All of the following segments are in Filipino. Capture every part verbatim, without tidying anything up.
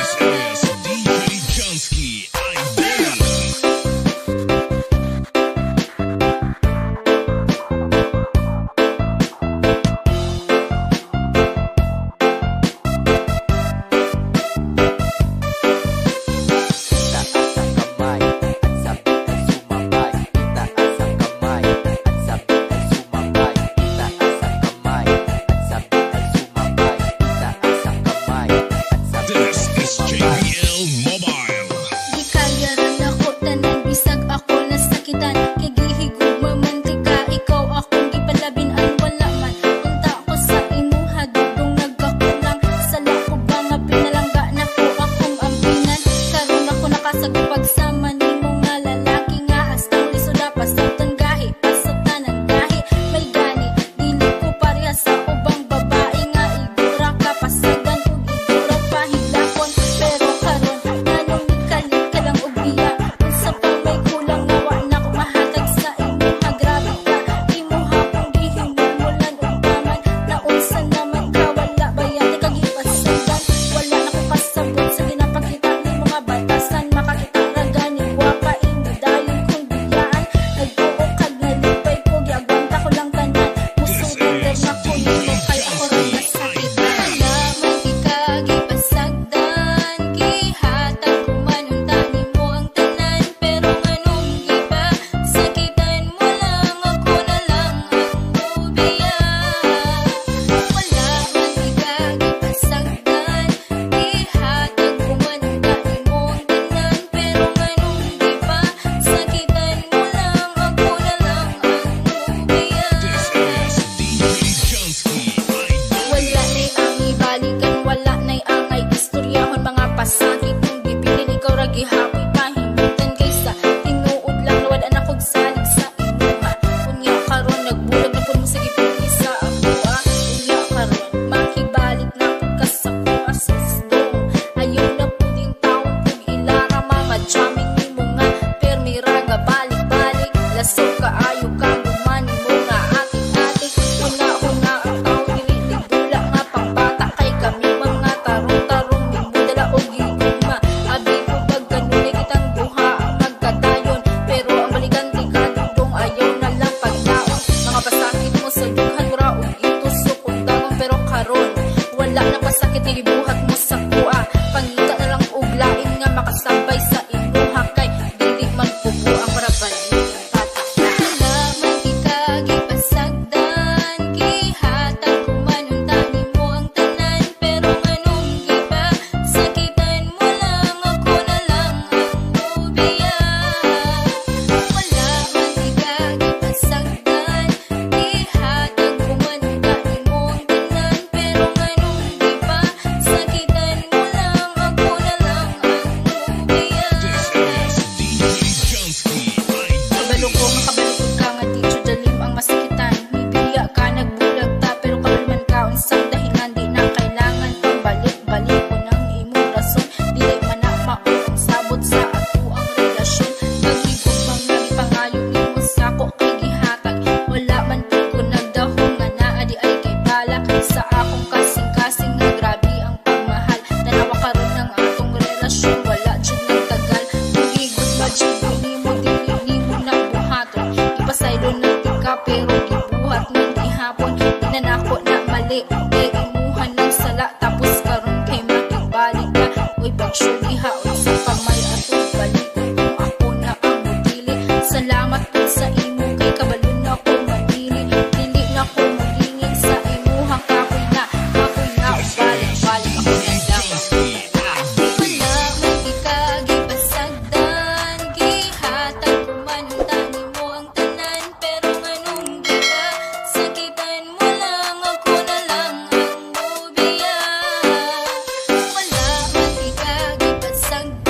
Sang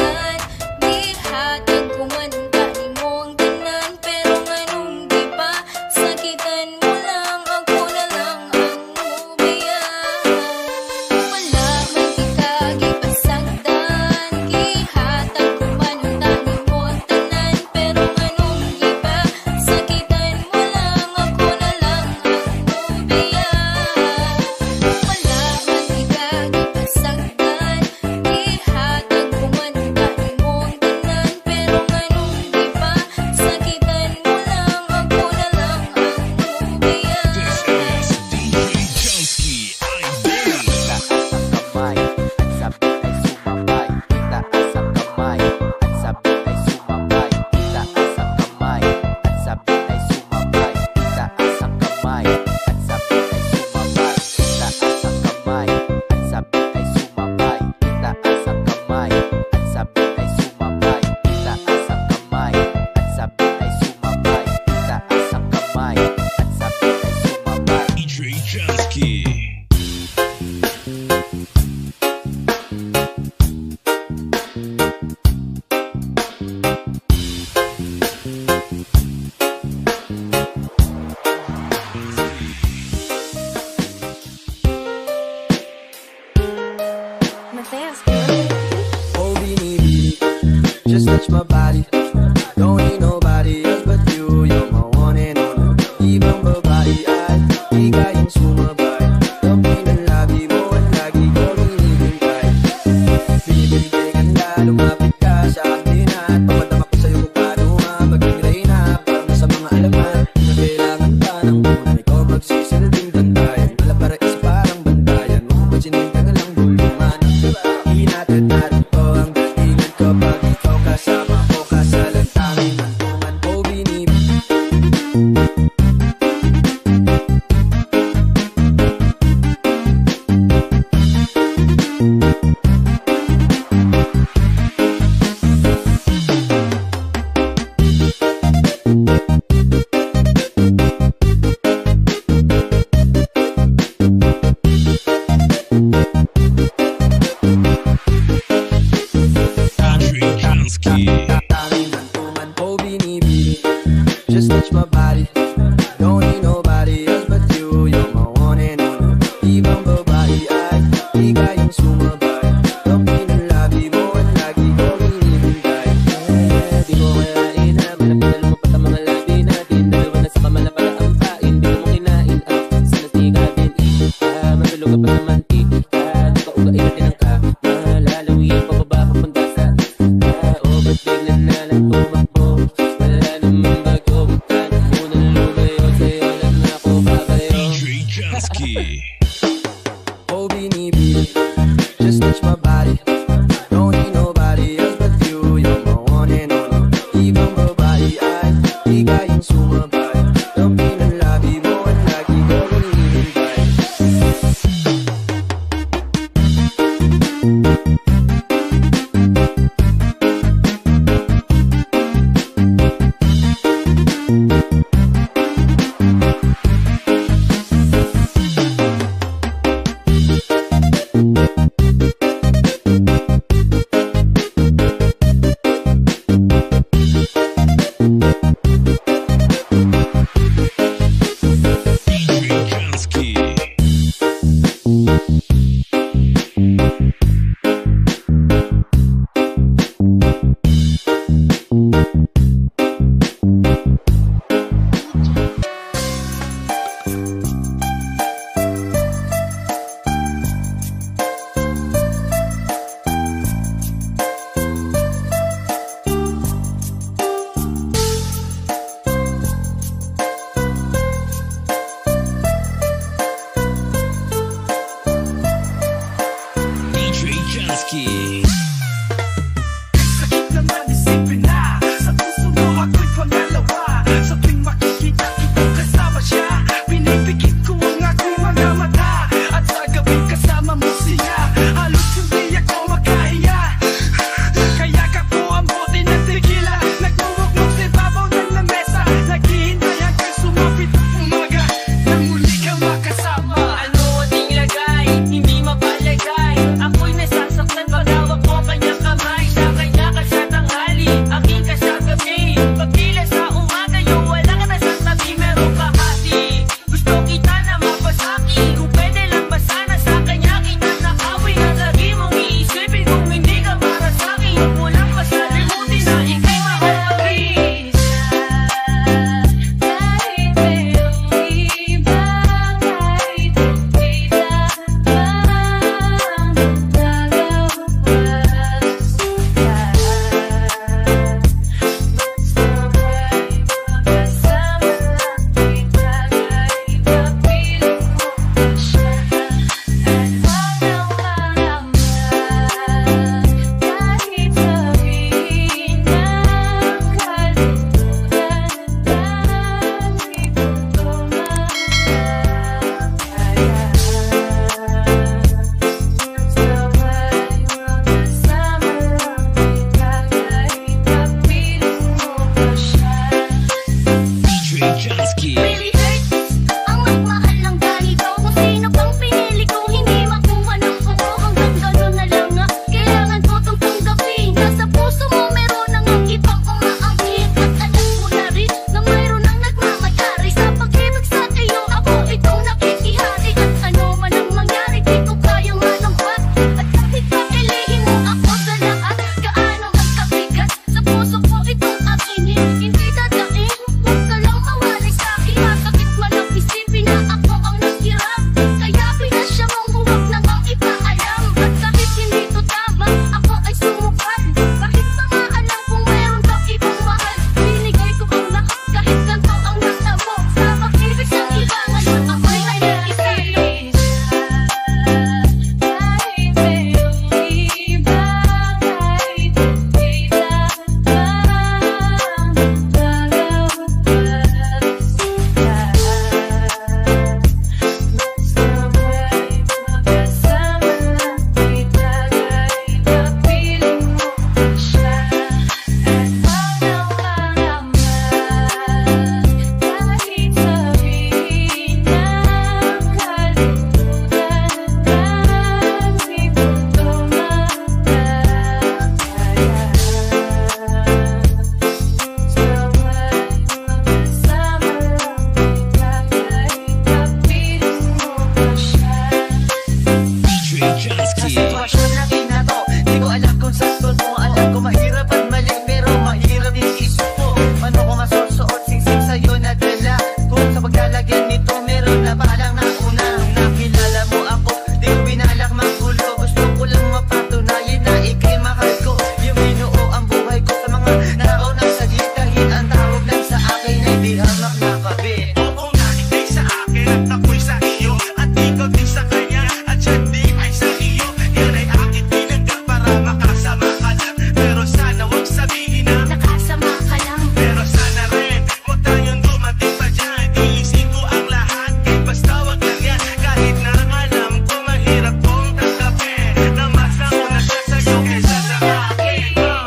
mo. Alam ko mahirap at mali, pero mahirap din isuko. Paano ko masusuot, singsing sa'yo na dala. Kung sa paglalagyan nito, meron na palang nauna. Nakilala mo ako, di ko binalak magulo. Gusto ko lang mapatunayan na ikay mahal ko. Yung binuo ang buhay ko sa mga naunang salitahin. Ang tawag lang sa akin ay di hamak na kabit. Oo nga, ikay sa akin at ako'y sa iyo. At ikaw din sa kanya at siya din ay sa iyo. Yan ay akin tinanggap para makasama ka lang. Pero sana wag sabihin na nakasama ka lang. pero sana rin huwag tayong dumating pa dyan. Tiisin ko ang lahat, kahit basta wag lang yan. Kahit na alam ko mahirap kong tanggapin na mas nauna siya sa'yo kaysa sa akin.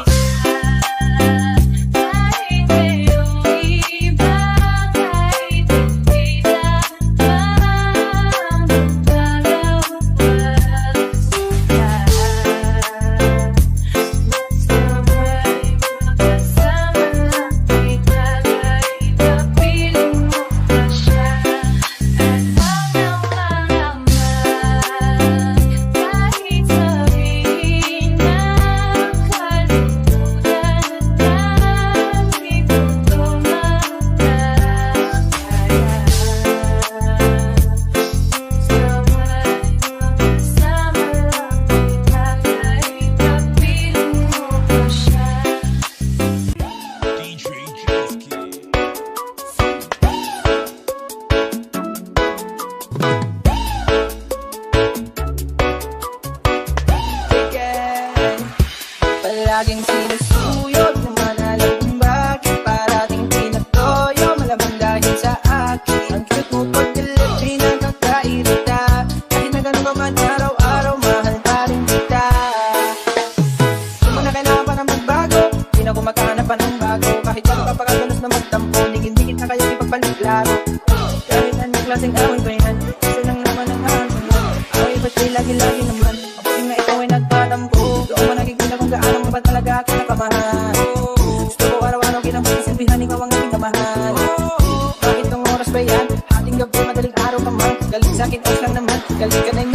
Kahit mayroong iba, kahit hindi na magagawa ka. Basta may makasama lang, di kakaiba, piling mo pa siya. At huwag nang mangamang, kahit sabihin na kalimutan at di ko to makakaya. Basta may makasama lang, di kakaiba, piling mo pa siya. Palaging sinusuyod, naman alam kung bakit parating pinatoyo, malamang dahil sa akin. Ang cute mo pagdilit, di nakakairita. Kahit na ganun ka man araw-araw, mahal pa rin kita. Di mo na kailangan pa na magbago, di na kumakahanap pa ng bago. Kahit pa kapagagalos na magtampo, digit-digit na kayo ipagpaliklaro. Kahit anong klaseng away ba yan, gusto lang naman ang hangin mo. Away ba't di lagi-lagi naman, kapag nga ikaw ay nagtatampo. Doon mo nakikita kung gaano mo ba talaga ako nakamahal. Gusto ko araw-araw kitang pagsisilbihan, ikaw ang aking kamahal. Bakit tong oras ba yan? Ating gabi, madaling araw ka man. Galing sa'kin, oras lang naman. Galing ka na